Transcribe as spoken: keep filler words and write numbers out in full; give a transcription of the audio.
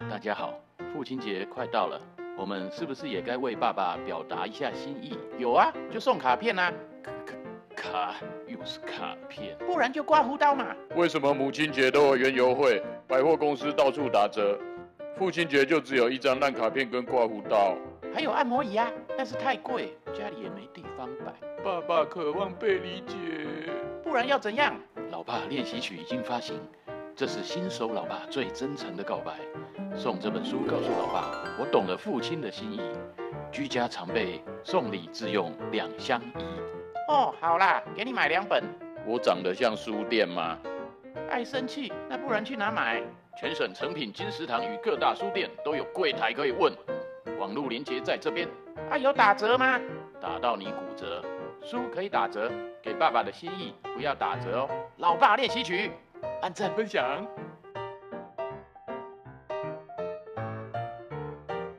大家好，父亲节快到了，我们是不是也该为爸爸表达一下心意？ 有啊，就送卡片啊， 卡又是卡片， 不然就刮胡刀嘛。 为什么母亲节都有园游会，百货公司到处打折，父亲节就只有一张烂卡片跟刮胡刀？ 还有按摩椅啊，但是太贵，家里也没地方摆。 爸爸渴望被理解， 不然要怎样？ 老爸练习曲已经发行，这是新手老爸最真诚的告白。送这本书告诉老爸，我懂了父亲的心意。居家常备，送礼自用两相宜。 哦，好啦，给你买两本。 我长得像书店吗？ 爱生气，那不然去哪买？ 全省诚品金石堂与各大书店都有柜台可以问，网络连结在这边。 啊，有打折吗？ 打到你骨折，书可以打折，给爸爸的心意不要打折哦。 老爸练习曲， 按赞分享。